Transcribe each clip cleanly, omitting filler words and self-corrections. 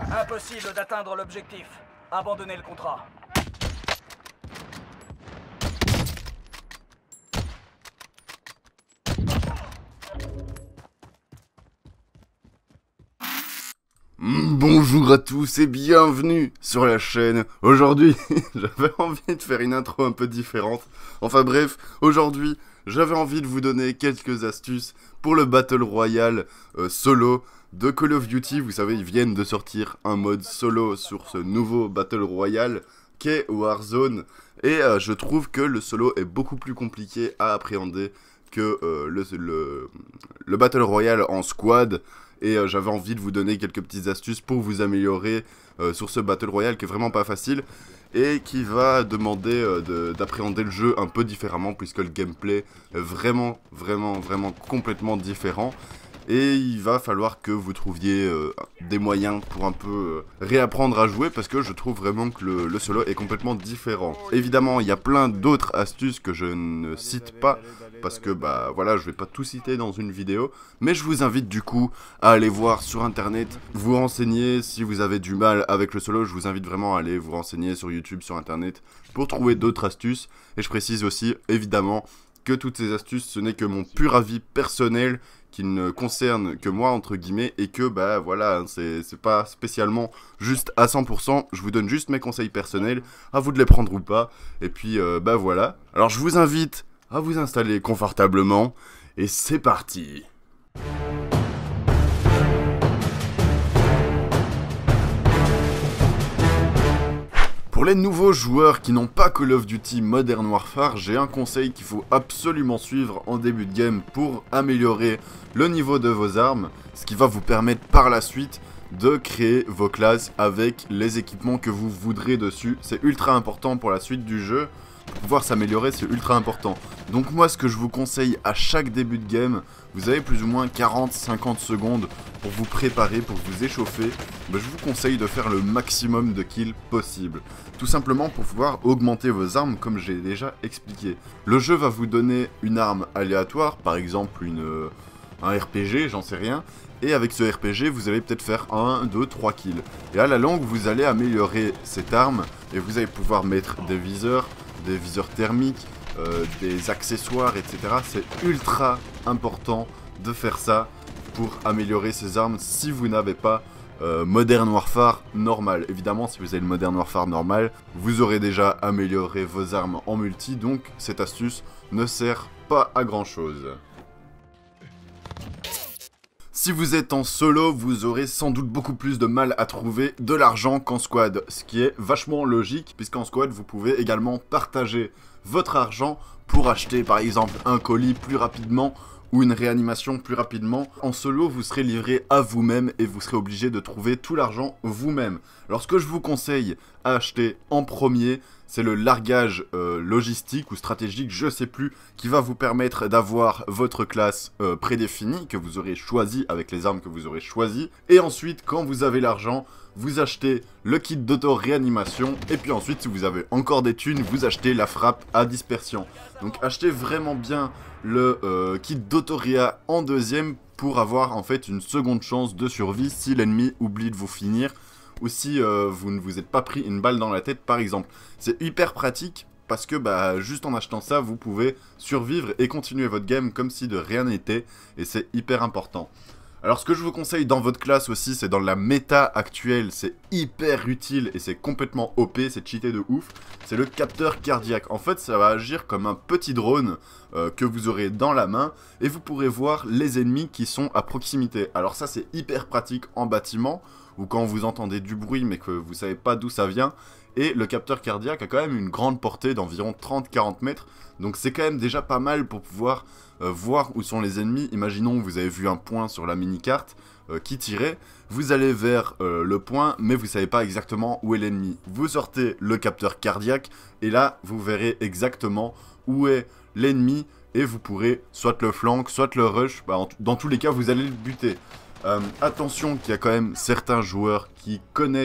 Impossible d'atteindre l'objectif. Abandonnez le contrat. Bonjour à tous et bienvenue sur la chaîne. Aujourd'hui, j'avais envie de faire une intro un peu différente. Enfin bref, aujourd'hui, j'avais envie de vous donner quelques astuces pour le Battle Royale solo de Call of Duty. Vous savez, ils viennent de sortir un mode solo sur ce nouveau Battle Royale qu'est Warzone. Et je trouve que le solo est beaucoup plus compliqué à appréhender que le Battle Royale en squad. Et j'avais envie de vous donner quelques petites astuces pour vous améliorer sur ce Battle Royale qui est vraiment pas facile et qui va demander d'appréhender le jeu un peu différemment puisque le gameplay est vraiment complètement différent. Et il va falloir que vous trouviez des moyens pour un peu réapprendre à jouer parce que je trouve vraiment que le solo est complètement différent. Évidemment, il y a plein d'autres astuces que je ne cite pas parce que bah voilà, je vais pas tout citer dans une vidéo, mais je vous invite du coup à aller voir sur internet, vous renseigner si vous avez du mal avec le solo. Je vous invite vraiment à aller vous renseigner sur YouTube, sur internet pour trouver d'autres astuces. Et je précise aussi évidemment que toutes ces astuces, ce n'est que mon pur avis personnel qui ne concerne que moi entre guillemets et que bah voilà, c'est pas spécialement juste à 100%, je vous donne juste mes conseils personnels, à vous de les prendre ou pas, et puis bah voilà. Alors je vous invite à vous installer confortablement et c'est parti. Pour les nouveaux joueurs qui n'ont pas Call of Duty Modern Warfare, j'ai un conseil qu'il faut absolument suivre en début de game pour améliorer le niveau de vos armes, ce qui va vous permettre par la suite de créer vos classes avec les équipements que vous voudrez dessus. C'est ultra important pour la suite du jeu, pour pouvoir s'améliorer, c'est ultra important. Donc moi, ce que je vous conseille à chaque début de game, vous avez plus ou moins 40-50 secondes pour vous préparer, pour vous échauffer. Je vous conseille de faire le maximum de kills possible. Tout simplement pour pouvoir augmenter vos armes comme j'ai déjà expliqué. Le jeu va vous donner une arme aléatoire, par exemple un RPG, j'en sais rien. Et avec ce RPG, vous allez peut-être faire 1, 2, 3 kills. Et à la longue, vous allez améliorer cette arme et vous allez pouvoir mettre des viseurs thermiques, des accessoires, etc. C'est ultra important de faire ça pour améliorer ces armes si vous n'avez pas Modern Warfare normal. Évidemment, si vous avez le Modern Warfare normal, vous aurez déjà amélioré vos armes en multi, donc cette astuce ne sert pas à grand chose. Si vous êtes en solo, vous aurez sans doute beaucoup plus de mal à trouver de l'argent qu'en squad, ce qui est vachement logique, puisqu'en squad, vous pouvez également partager votre argent pour acheter par exemple un colis plus rapidement ou une réanimation plus rapidement. En solo, vous serez livré à vous-même et vous serez obligé de trouver tout l'argent vous-même. Alors ce que je vous conseille à acheter en premier, c'est le largage logistique ou stratégique, je sais plus, qui va vous permettre d'avoir votre classe prédéfinie, que vous aurez choisi avec les armes que vous aurez choisies. Et ensuite, quand vous avez l'argent, vous achetez le kit d'auto-réanimation. Et puis ensuite, si vous avez encore des thunes, vous achetez la frappe à dispersion. Donc achetez vraiment bien le kit d'auto-réa en deuxième pour avoir en fait une seconde chance de survie si l'ennemi oublie de vous finir. Ou si vous ne vous êtes pas pris une balle dans la tête par exemple. C'est hyper pratique parce que bah, juste en achetant ça, vous pouvez survivre et continuer votre game comme si de rien n'était. Et c'est hyper important. Alors ce que je vous conseille dans votre classe aussi, c'est dans la méta actuelle, c'est hyper utile et c'est complètement OP, c'est cheaté de ouf. C'est le capteur cardiaque. En fait, ça va agir comme un petit drone que vous aurez dans la main et vous pourrez voir les ennemis qui sont à proximité. Alors ça, c'est hyper pratique en bâtiment ou quand vous entendez du bruit mais que vous savez pas d'où ça vient. Et le capteur cardiaque a quand même une grande portée d'environ 30-40 mètres. Donc c'est quand même déjà pas mal pour pouvoir voir où sont les ennemis. Imaginons que vous avez vu un point sur la mini-carte qui tirait. Vous allez vers le point mais vous savez pas exactement où est l'ennemi. Vous sortez le capteur cardiaque et là vous verrez exactement où est l'ennemi. Et vous pourrez soit le flank, soit le rush. Bah, dans tous les cas vous allez le buter. Attention qu'il y a quand même certains joueurs qui connaissent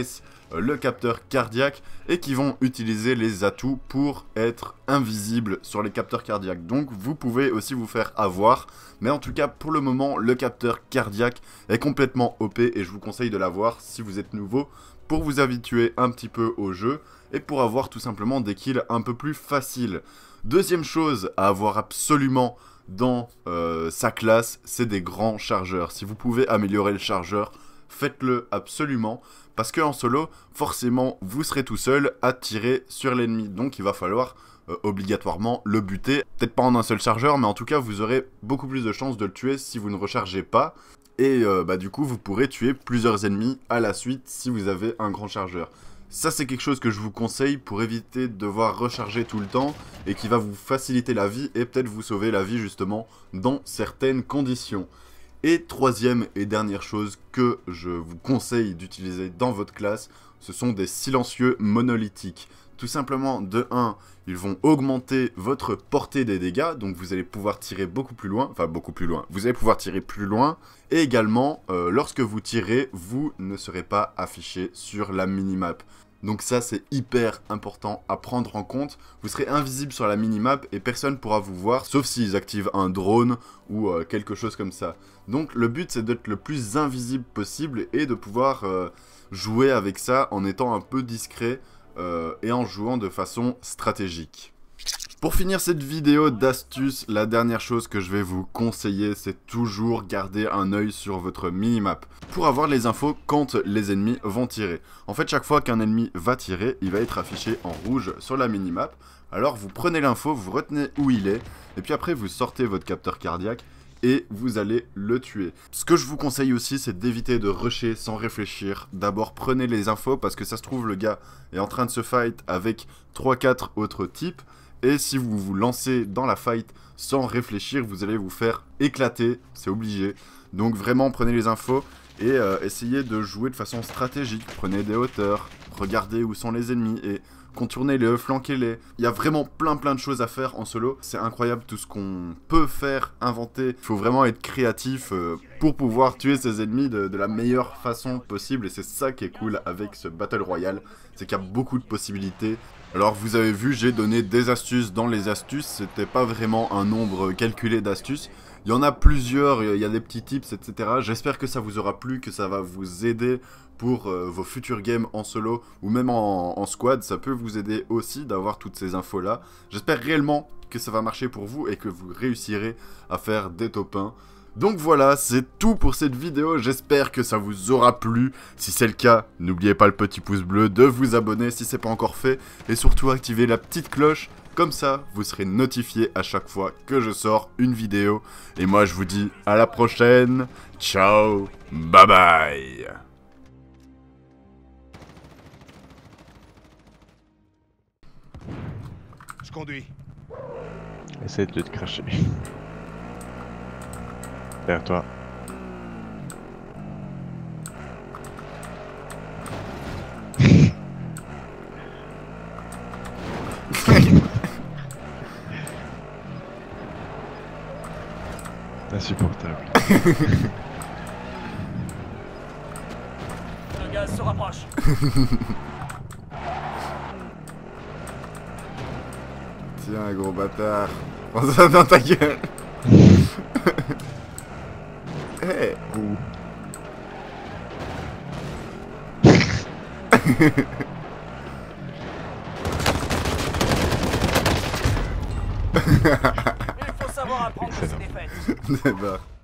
le capteur cardiaque et qui vont utiliser les atouts pour être invisibles sur les capteurs cardiaques. Donc vous pouvez aussi vous faire avoir, mais en tout cas pour le moment le capteur cardiaque est complètement OP et je vous conseille de l'avoir si vous êtes nouveau pour vous habituer un petit peu au jeu et pour avoir tout simplement des kills un peu plus faciles. Deuxième chose à avoir absolument dans sa classe, c'est des grands chargeurs. Si vous pouvez améliorer le chargeur, faites-le absolument, parce qu'en solo, forcément, vous serez tout seul à tirer sur l'ennemi. Donc il va falloir obligatoirement le buter. Peut-être pas en un seul chargeur, mais en tout cas, vous aurez beaucoup plus de chances de le tuer si vous ne rechargez pas. Et du coup, vous pourrez tuer plusieurs ennemis à la suite si vous avez un grand chargeur. Ça, c'est quelque chose que je vous conseille pour éviter de devoir recharger tout le temps et qui va vous faciliter la vie et peut-être vous sauver la vie justement dans certaines conditions. Et troisième et dernière chose que je vous conseille d'utiliser dans votre classe, ce sont des silencieux monolithiques. Tout simplement, de 1, ils vont augmenter votre portée des dégâts, donc vous allez pouvoir tirer beaucoup plus loin, vous allez pouvoir tirer plus loin, et également, lorsque vous tirez, vous ne serez pas affiché sur la minimap. Donc ça, c'est hyper important à prendre en compte. Vous serez invisible sur la minimap et personne ne pourra vous voir, sauf s'ils activent un drone ou quelque chose comme ça. Donc le but, c'est d'être le plus invisible possible et de pouvoir jouer avec ça en étant un peu discret et en jouant de façon stratégique. Pour finir cette vidéo d'astuces, la dernière chose que je vais vous conseiller, c'est toujours garder un œil sur votre minimap pour avoir les infos quand les ennemis vont tirer. En fait, chaque fois qu'un ennemi va tirer, il va être affiché en rouge sur la minimap. Alors vous prenez l'info, vous retenez où il est, et puis après vous sortez votre capteur cardiaque et vous allez le tuer. Ce que je vous conseille aussi, c'est d'éviter de rusher sans réfléchir. D'abord, prenez les infos parce que ça se trouve, le gars est en train de se fight avec 3-4 autres types. Et si vous vous lancez dans la fight sans réfléchir, vous allez vous faire éclater, c'est obligé. Donc vraiment, prenez les infos et essayez de jouer de façon stratégique. Prenez des hauteurs, regardez où sont les ennemis et contournez-les, flanquez-les. Il y a vraiment plein de choses à faire en solo. C'est incroyable tout ce qu'on peut faire, inventer. Il faut vraiment être créatif pour pouvoir tuer ses ennemis de la meilleure façon possible. Et c'est ça qui est cool avec ce Battle Royale, c'est qu'il y a beaucoup de possibilités. Alors vous avez vu, j'ai donné des astuces dans les astuces, c'était pas vraiment un nombre calculé d'astuces. Il y en a plusieurs, il y a des petits tips, etc. J'espère que ça vous aura plu, que ça va vous aider pour vos futurs games en solo ou même en squad. Ça peut vous aider aussi d'avoir toutes ces infos-là. J'espère réellement que ça va marcher pour vous et que vous réussirez à faire des top 1. Donc voilà, c'est tout pour cette vidéo, j'espère que ça vous aura plu. Si c'est le cas, n'oubliez pas le petit pouce bleu, de vous abonner si c'est pas encore fait, et surtout activer la petite cloche, comme ça vous serez notifié à chaque fois que je sors une vidéo. Et moi je vous dis à la prochaine, ciao, bye bye. Je conduis. Essaye de te cracher. Derrière toi. Insupportable. Le gaz se rapproche. Tiens, gros bâtard. Prends ça dans ta gueule. Hey. Ouh. Il faut savoir apprendre de ses défaites. D'accord.